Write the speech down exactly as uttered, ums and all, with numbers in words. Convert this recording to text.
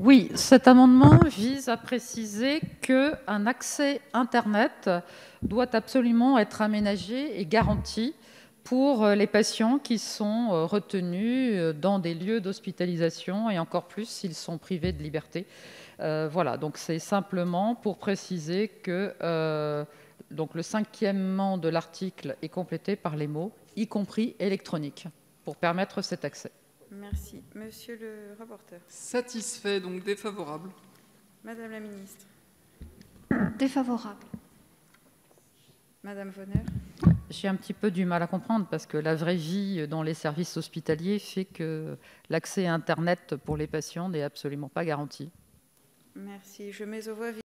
Oui, cet amendement vise à préciser qu'un accès Internet doit absolument être aménagé et garanti pour les patients qui sont retenus dans des lieux d'hospitalisation, et encore plus s'ils sont privés de liberté. Euh, voilà, donc c'est simplement pour préciser que euh, donc le cinquièmement de l'article est complété par les mots « y compris électronique » pour permettre cet accès. Merci. Monsieur le rapporteur. Satisfait, donc défavorable. Madame la ministre. Défavorable. Madame Vonner. J'ai un petit peu du mal à comprendre parce que la vraie vie dans les services hospitaliers fait que l'accès à Internet pour les patients n'est absolument pas garanti. Merci. Je mets aux voix